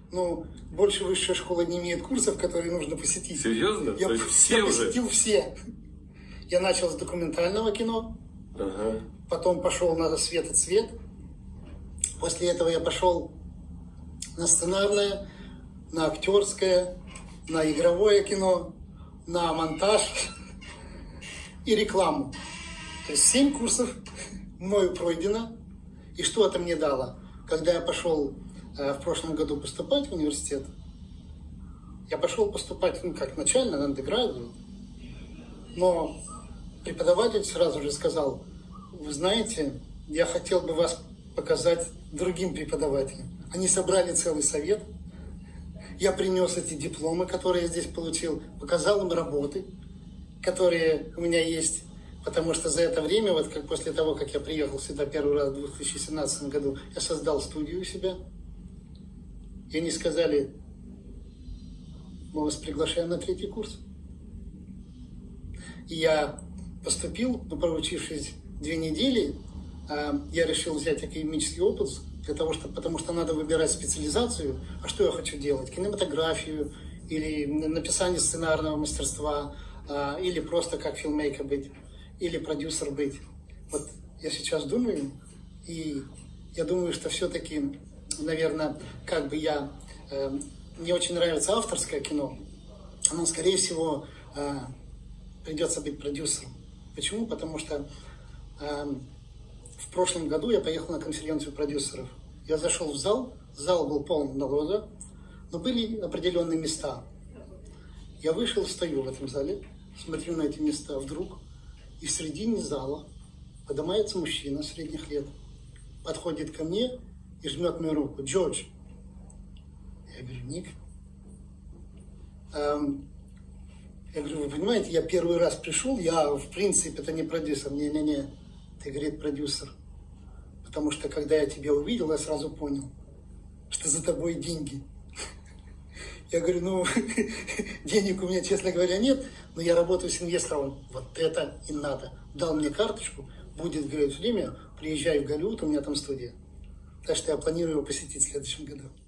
Ну, больше высшая школа не имеет курсов, которые нужно посетить. Серьезно? Я посетил все. Я начал с документального кино, потом пошел на «Свет и цвет». После этого я пошел на сценарное, на актерское, на игровое кино, на монтаж и рекламу. То есть 7 курсов мною пройдено. И что это мне дало? Когда я пошел в прошлом году поступать в университет, я пошел поступать, ну, как начально, на undergraduate, но преподаватель сразу же сказал: вы знаете, я хотел бы вас показать другим преподавателям. Они собрали целый совет, я принес эти дипломы, которые я здесь получил, показал им работы, которые у меня есть, потому что за это время, вот как после того, как я приехал сюда первый раз в 2017 году, я создал студию у себя, и они сказали: мы вас приглашаем на 3-й курс. И я поступил, но проучившись 2 недели, я решил взять академический опыт, потому что надо выбирать специализацию. А что я хочу делать? Кинематографию, или написание сценарного мастерства, или просто как филммейкер быть, или продюсер быть. Вот я сейчас думаю, и я думаю, что все-таки, наверное, как бы мне очень нравится авторское кино, но, скорее всего, придется быть продюсером. Почему? Потому что в прошлом году я поехал на конференцию продюсеров. Я зашел в зал был полон народа, но были определенные места. Я вышел, стою в этом зале, смотрю на эти места, вдруг, и в середине зала поднимается мужчина средних лет, подходит ко мне и жмет мою руку: Джордж. Я говорю: Ник. Я говорю: вы понимаете, я первый раз пришел, я в принципе это не продюсер. Не-не-не, ты, говорит, продюсер. Потому что когда я тебя увидел, я сразу понял, что за тобой деньги. Я говорю: ну, денег у меня, честно говоря, нет, но я работаю с инвестором. Вот это и надо. Дал мне карточку, будет, говорит, время, приезжай в Голливуд, у меня там студия. Так что я планирую его посетить в следующем году.